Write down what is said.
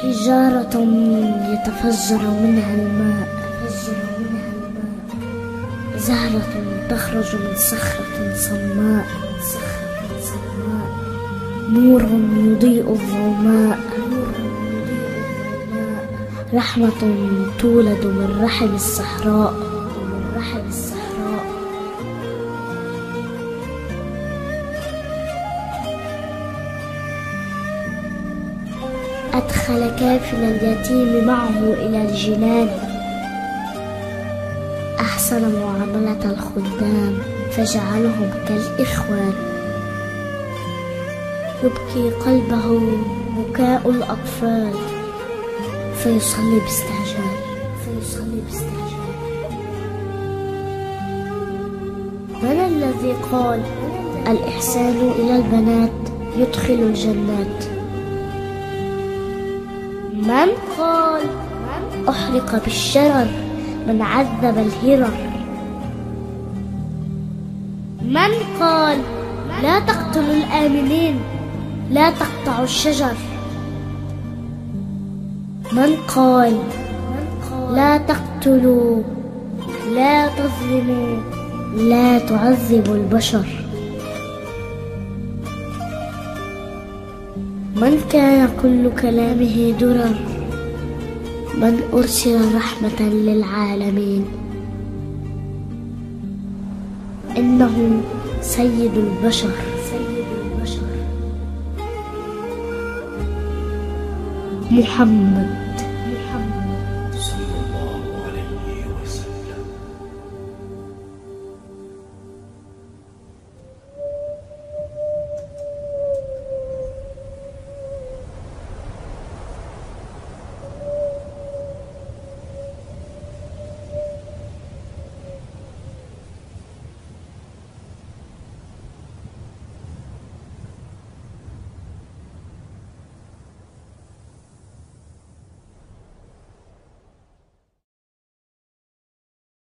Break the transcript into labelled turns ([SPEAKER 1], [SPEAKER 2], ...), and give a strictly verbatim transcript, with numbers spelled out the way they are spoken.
[SPEAKER 1] حجارة يتفجر منها الماء، زهرة تخرج من صخرة صماء، نور يضيء الظلماء، رحمة تولد من رحم الصحراء، أدخل كافل اليتيم معه إلى الجنان، أحسن معاملة الخدام فجعلهم كالإخوان، يبكي قلبه بكاء الأطفال فيصلي باستعجال فيصلي باستعجال. من الذي قال الإحسان إلى البنات يدخل الجنات؟ من قال أحرق بالشرر من عذب الهرر؟ من قال لا تقتلوا الآمنين لا تقطعوا الشجر؟ من قال لا تقتلوا لا تظلموا لا تعذبوا البشر؟ من كان كل كلامه درر؟ من أرسل رحمة للعالمين؟ إنه سيد البشر محمد.